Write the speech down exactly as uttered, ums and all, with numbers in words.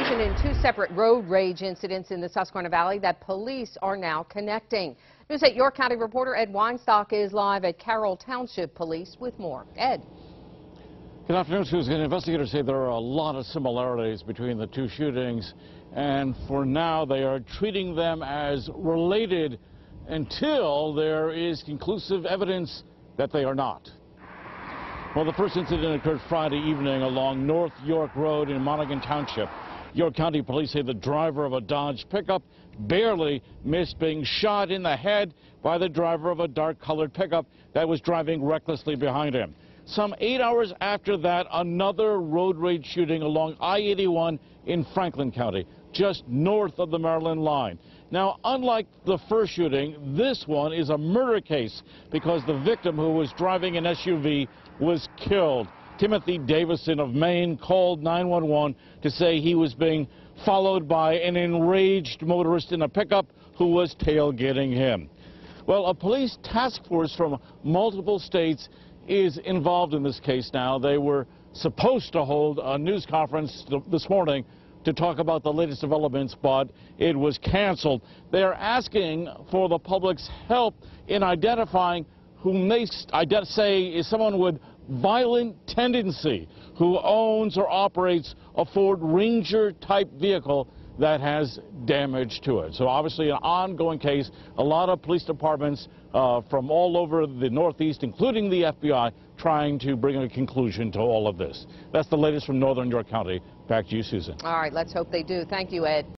explosion in two separate road rage incidents in the Susquehanna Valley that police are now connecting. News eight York County reporter Ed Weinstock is live at Carroll Township Police with more. Ed. Good afternoon, Susan. Investigators say there are a lot of similarities between the two shootings, and for now they are treating them as related until there is conclusive evidence that they are not. Well, the first incident occurred Friday evening along North York Road in Monaghan Township. York County police say the driver of a Dodge pickup barely missed being shot in the head by the driver of a dark-colored pickup that was driving recklessly behind him. Some eight hours after that, another road rage shooting along I eighty-one in Franklin County, just north of the Maryland line. Now, unlike the first shooting, this one is a murder case because the victim, who was driving an S U V, was killed. Timothy Davison of Maine called nine one one to say he was being followed by an enraged motorist in a pickup who was tailgating him. Well, a police task force from multiple states is involved in this case now. They were supposed to hold a news conference this morning to talk about the latest developments, but it was canceled. They're asking for the public's help in identifying whom they say is someone with violent tendency who owns or operates a Ford Ranger type vehicle that has damage to it. So obviously an ongoing case. A lot of police departments uh, from all over the Northeast, including the F B I, trying to bring a conclusion to all of this. That's the latest from Northern York County. Back to you, Susan. All right, let's hope they do. Thank you, Ed.